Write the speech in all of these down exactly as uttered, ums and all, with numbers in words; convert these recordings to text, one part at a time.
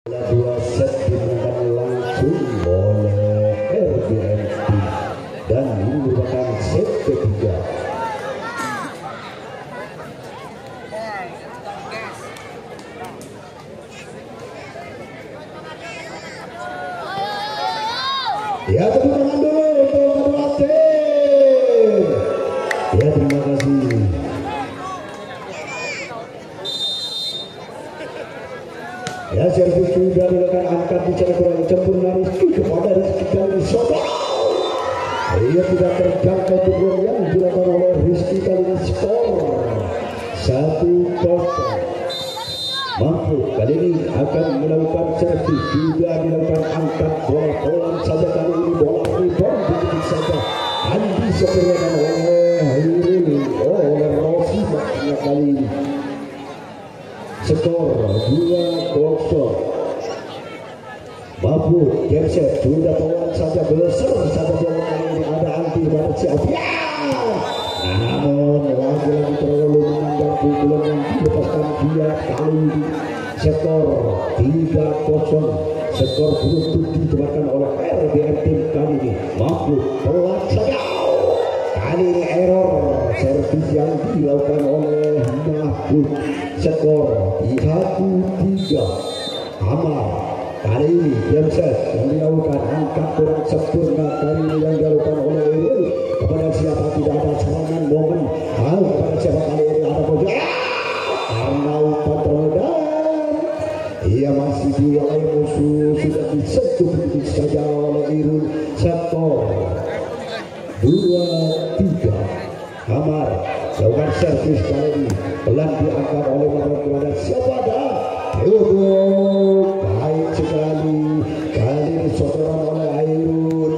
Dua set dimenangkan langsung oleh R B M Team dan ini merupakan set ketiga. Ya, tepuk tangan dulu untuk kedua tim. Ya, terima kasih. Ya, servis sudah dilakukan, angkat bicara kurang sempurna Rizky kepada Rizky kali Soto. Ia tidak terjangkau pukul yang dilakukan oleh Rizky kali ini, skor satu kosong. Mampu kali ini akan melakukan servis, juga dilakukan angkat bola bola saja kali ini, bola rebound begitu saja Andi seperiakan oleh Hairul oleh Rossi maksudnya kali ini. Skor dua kosong. Mahfud Gemset sudah peluang saja besar saja bola kali ini, ada anti pada siap ya. Namun lagi-lagi terlalu menanggar pukulan yang dilepaskan dia kali ini. Skor tiga kosong. Skor beruntun ditebarkan oleh R B M Team kali ini. Mahfud peluang saja. Kali ini error servis yang dilakukan oleh Mahfud. Skor satu tiga. Amar kali ini Gemset yang dilakukan, angkat kurang sempurna kali ini yang dilakukan oleh Erul. Kepada siapa tidak ada serangan momen, hal kepada siapa kali ini ada pojok karena umpan terledak. Ia masih diwai musuh, sudah disentuh begitu saja oleh Erul. Skor dua tiga. Amar lakukan servis kali ini, pelan diangkat oleh Mahfud kepada siapa ada Yuduk, baik sekali kali ini sodoran oleh Airul.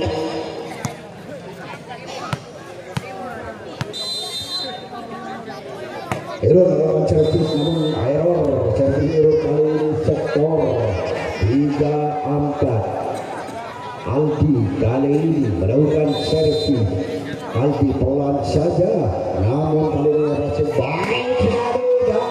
Airul melakukan servis namun error servis Airul kali ini. Skor tiga empat. Aldi kali ini melakukan servis. Aldi pelan saja namun kali ini berhasil baik sekali dan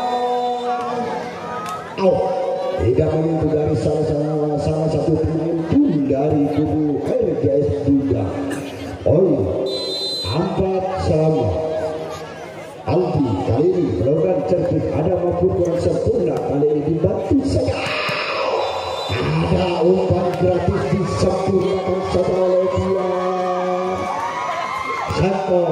out. Tidak menyentuh dari salah, salah, salah satu pemain pun dari kubu R G S juga. Oh, empat sama. Aldi kali ini melakukan servis, ada Mahfud kurang sempurna kali ini dibantu saja. Ada umpan gratis disempurnakan saja oleh dia. Skor.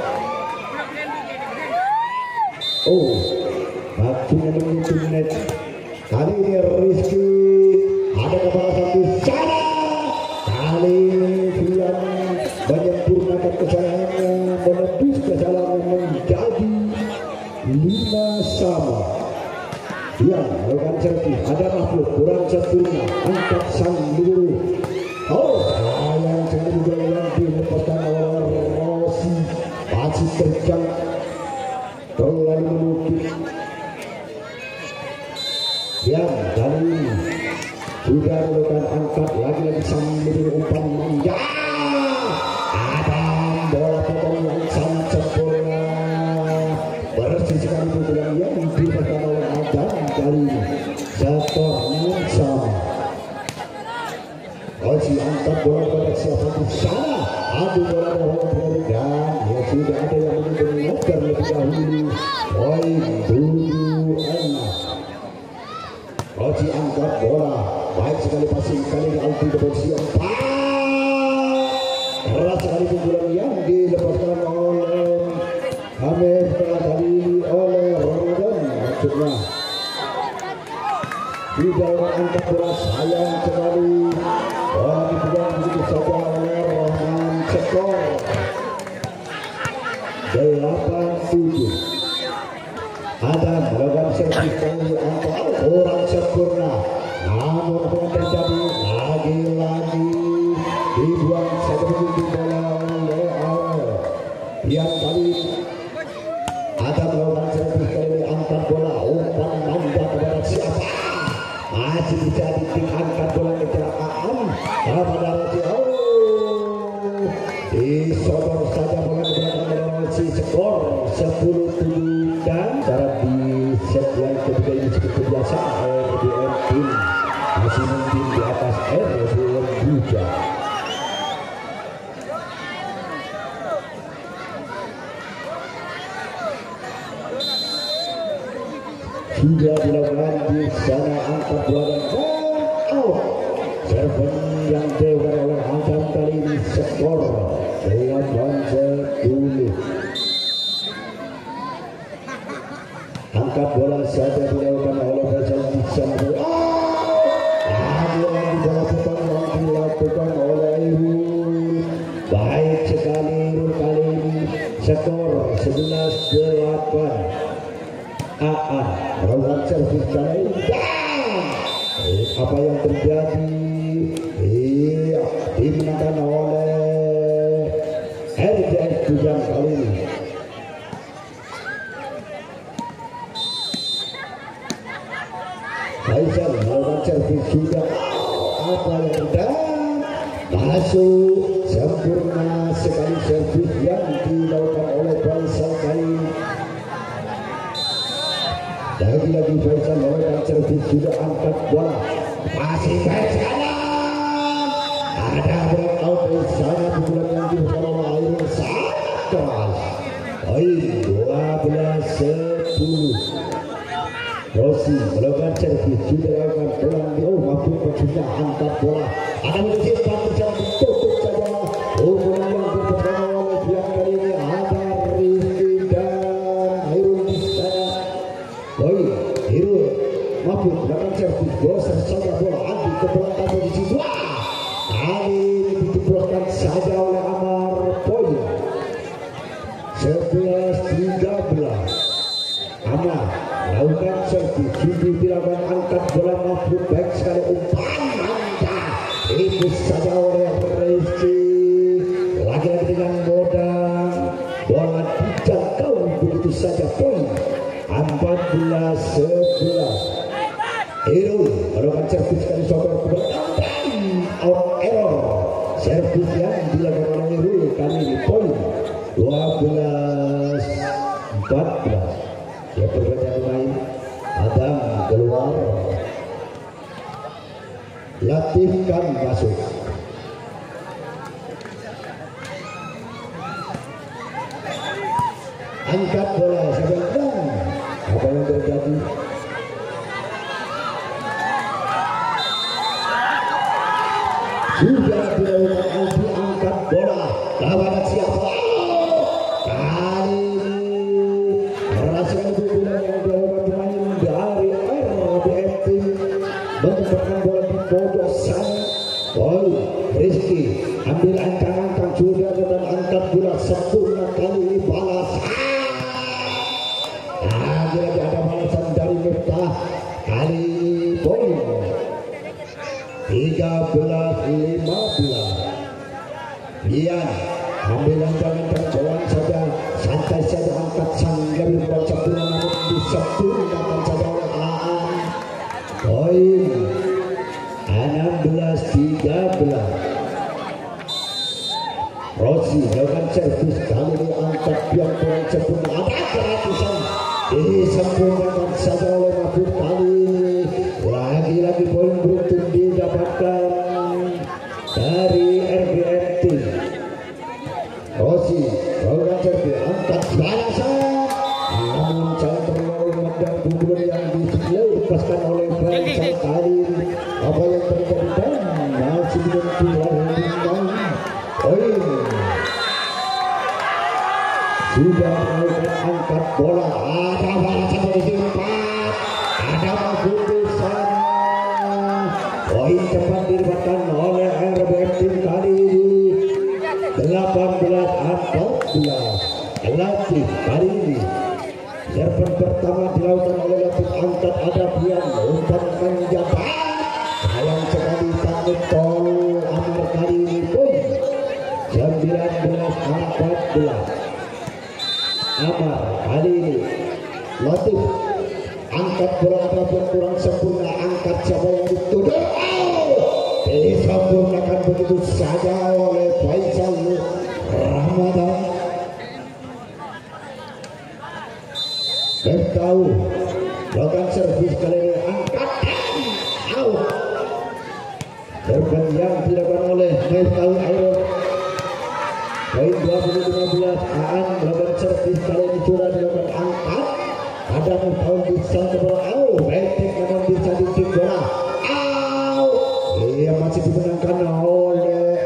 Oh, waktunya menyentuh net. Kali ini Rizky ada kepada satu sana. Kali ini dia menyempurnakan kesalahannya, menebus kesalahannya menjadi lima sama. Dia melakukan servis, ada Mahfud kurang sempurna, angkat sang dulu. Oh, sayang sekali juga yang dilepaskan oleh Rossi, masih terjang terlalu melukis. Yang kali ini sudah melakukan angkat lagi-lagi sambil umpan manja. Ada bola potong yang sangat sempurna, bersih sekali pukulan yang diberikan oleh Adam kali ini. Skor enam sama. Rossi angkat bola pada siapa di sana. Adu bola bola dan ya sudah ada yang menunjukkan terlebih dahulu. Poin tujuh enam. Rossi angkat bola, baik sekali passing kali ini Aldi ke posisi empat. Keras sekali pukulan yang dilepaskan oleh Hamir kali ini oleh Ramadan maksudnya. Tidak angkat bola, sayang sekali bola dipegang begitu saja oleh Rahman. Skor delapan tujuh. Ada melakukan servis kali angkat kurang sempurna, namun apa yang terjadi lagi-lagi dibuang saja begitu bola oleh awal. Yang kali ada melakukan servis kali ini, angkat bola, umpan manja kepada siapa? Masih bisa diangkat bola kecelakaan kepada Rossi. Oh, disodor saja bola kepada Rossi. Skor sepuluh tujuh dan cara di set yang ketiga ini cukup biasa R B M Team masih mungkin di atas R B M Buja. Sudah dilakukan di sana angkat bola dan out. Serven yang dilakukan oleh Adam kali ini skor delapan sepuluh. Angkat bola saja dilakukan oleh Faisal di sana. Bola di bola depan yang dilakukan oleh Irul. Baik sekali Irul kali ini skor sebelas delapan. Aan melakukan servis kali ini. Eh, apa yang terjadi? Iya, dimenangkan oleh R J S Bujang kali ini. Faisal melakukan servis juga. Apa yang terjadi? Masuk sempurna sekali servis yang dilakukan oleh Faisal kali ini. Lagi-lagi Faisal melakukan servis sudah angkat bola. Masih baik sekali. Ada breakout di sana pukulan yang dilakukan oleh Airul sangat keras. Poin dua belas sepuluh. Rossi melakukan servis sudah melakukan bola di oh maupun maksudnya angkat bola. Ada menjadi panjang ditutup saja. Pukulan yang dilakukan oleh pihak kali ini ada Rizky dan Airul di sana. Poin Irul maupun melakukan servis bola saja bola Andi ke belakang posisi dua. Kali dijebloskan saja oleh Amar. Poin sebelas tiga belas. Amar melakukan servis sudah dilakukan angkat bola maupun baik sekali umpan mantap itu saja oleh Rizky. Lagi-lagi dengan modal bola dijangkau begitu saja. Poin empat belas sebelas. Irul melakukan servis kali sobat out error. Servis yang dilakukan oleh Irul kali ini. Poin dua belas empat belas. Ya perbedaan main. Adam keluar. Latif kan masuk. Angkat bola sebentar. Apa yang terjadi? Sudah dilakukan Alfi angkat bola. Lawan siapa? Kali ini merasakan pukulan yang dilakukan pemain dari R B M Tim menempatkan bola di pojok sana. Boy Rizky ambil ancang-ancang sudah dan angkat bola sempurna kali ini balas. Lagi-lagi ada balasan dari Miftah. Kali ini poin tiga belas lima belas. Lian ambil ancang-ancang jalan saja, santai saja angkat sanggar buat sempurna namun disempurnakan saja oleh Aan. Poin enam belas tiga belas. Rossi melakukan servis kali ini angkat yang kurang sempurna. Ada keratusan disempurnakan saja oleh Mahfud kali ini. Lagi-lagi poin beruntung didapatkan dari R B M Tim. Rossi melakukan servis angkat balasan namun jangan terlalu memandang pukulan yang dilepaskan oleh Faisal kali ini. Apa yang terjadi masih menentukan bintang. Poin sudah melakukan angkat bola. Ada balasan posisi empat. Ada Mahfud di sana. Poin cepat didapatkan oleh R B M Tim kali ini. delapan belas empat belas. Latif kali ini serven pertama dilakukan oleh Latif angkat ada Pian umpan menjabat. Sayang sekali takut tol Amar kali ini. Poin sembilan belas empat belas. Amar kali ini Latif angkat bola ada yang kurang sempurna. Angkat siapa yang dituduh. Disempurnakan begitu saja oleh Faisal Ramadan. Dan tahu melakukan servis kali ini angkat out. serban yang dilakukan oleh Metal Iron. Poin dua puluh lima belas. Aan melakukan servis kali ini curah dilakukan angkat. Ada Metal bisa ke bola. Au, Bentek namun bisa dikick bola. Au, ia masih dimenangkan oleh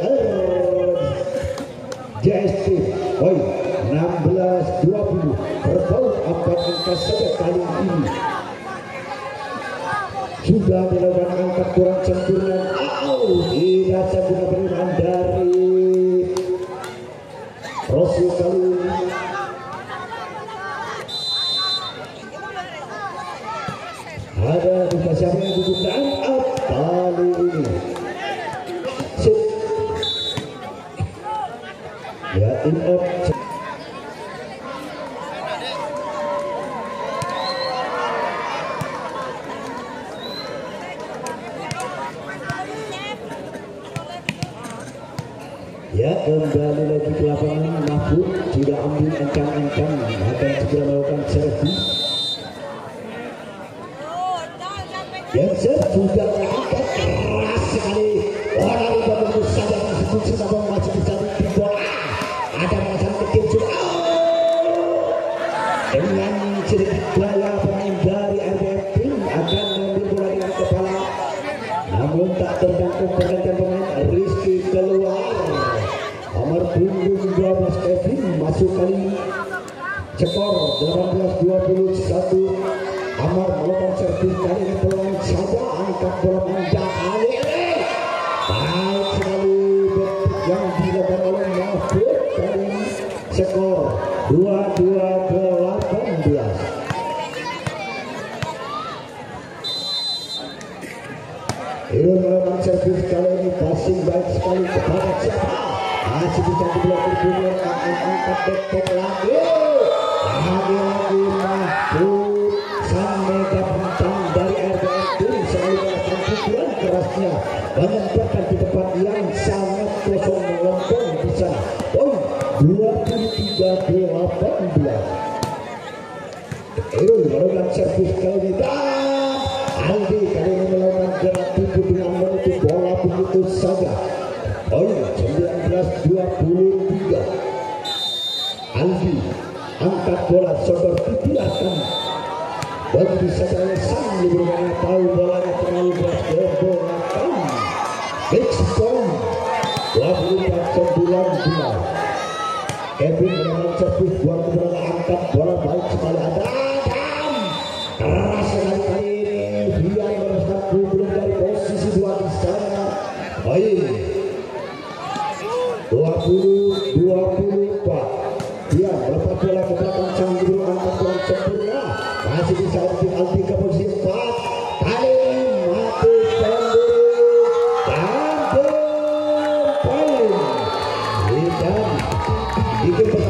J S T. Poin enam belas dua puluh. Berpaut empat angka saja kali ini. Sudah dilakukan angkat kurang sempurna. Au, tidak sempurna penerimaan dari Rossi kali ini. Ada dikasih yang dibutuhkan up kali ini. Sip. Ya, in out. Ya, kembali lagi ke lapangan. Mahfud tidak ambil ancang-ancang, akan segera melakukan servis. Genser sudah terangkat keras sekali. Orang sudah bagus saja tersebut sudah masih bisa di bola. Ada masalah kecil sudah. Dengan sedikit gaya pemain dari R B F Team akan mengambil bola dengan kepala. Namun tak terjangkau pergantian pemain. Rizky keluar. Nomor punggung dua belas Kevin masuk kali ini. Skor delapan belas dua puluh satu. Amar melakukan servis kali ini peluang saja, angkat bola panjang kali ini. Baik sekali bentuk yang dilakukan oleh Mahfud kali ini. Skor dua dua delapan belas. Irun melakukan servis kali ini, passing baik sekali kepada siapa? Masih bisa diblokir dunia, akan angkat bentuk lagi. Lagi-lagi Mahfud. Sang mega bintang dari R B F Team selalu melakukan pukulan kerasnya, menempatkan di tempat yang sangat kosong melempem di sana. Poin dua puluh tiga delapan belas. Irul melakukan servis kali ini. Dan Aldi kali ini melakukan gerak tubuh dengan menutup bola begitu saja. Poin sembilan belas dua puluh tiga. Aldi angkat bola seperti dibilangkan. Bagi saudara sang libur tahu bolanya terlalu berat berbonakan. Mixcom dua puluh empat sembilan belas. Kevin melakukan servis buat bola, angkat bola baik sekali. Ada Adam keras sekali kali ini. Dia meneruskan pukulan dari posisi dua di sana. Baik dua puluh dua puluh empat. Dia melepas bola ke belakang sang libur, angkat bola sempurna. Masih bisa untuk Aldi ke posisi empat. Kali mati sendiri dan berpaling. Dan ikut